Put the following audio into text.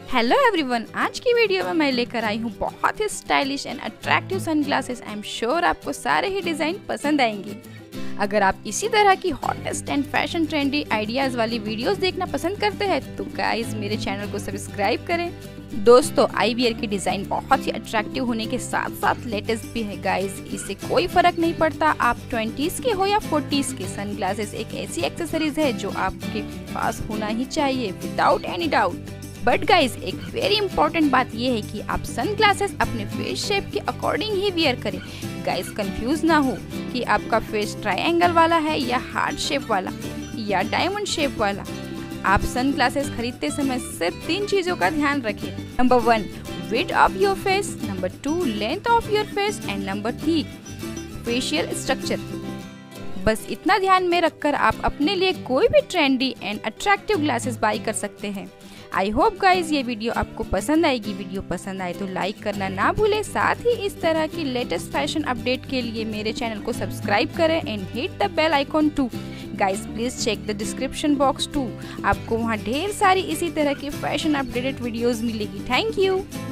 Hello everyone, आज की video में मैं लेकर आई हूँ बहुत ही stylish and attractive sunglasses. I am sure आपको सारे ही डिज़ाइन पसंद आएंगे। अगर आप इसी तरह की hottest and fashion trendy ideas वाली वीडियोस देखना पसंद करते हैं तो गाइस मेरे चैनल को सब्सक्राइब करें। दोस्तों, आई वियर की डिज़ाइन बहुत ही अट्रैक्टिव होने के साथ साथ लेटेस्ट भी है गाइस। इससे कोई फर्क नहीं पड़ता आप 20s के हो या 40s के। सनग्लासेस एक ऐसी एक्सेसरीज है जो आपके पास होना ही चाहिए without any doubt. But guys, एक वेरी इंपॉर्टेंट बात यह है कि आप सनग्लासेस अपने फेस शेप के अकॉर्डिंग ही वियर करें। गाइज, कंफ्यूज ना हो कि आपका फेस ट्रायंगल वाला है या हार्ट शेप वाला या डायमंड शेप वाला। आप सनग्लासेस खरीदते समय सिर्फ 3 चीजों का ध्यान रखें। Number 1, width of your face. Number 2, length of your face. And number 3, facial structure. बस इतना ध्यान में रखकर आप अपने लिए कोई भी trendy and attractive glasses buy कर सकते हैं। आई होप गाइज ये वीडियो आपको पसंद आएगी। वीडियो पसंद आए तो लाइक करना ना भूलें। साथ ही इस तरह की लेटेस्ट फैशन अपडेट के लिए मेरे चैनल को सब्सक्राइब करें and hit the bell icon too. Guys please check the description box too. आपको वहाँ ढेर सारी इसी तरह की फैशन अपडेटेड वीडियोस मिलेगी। Thank you.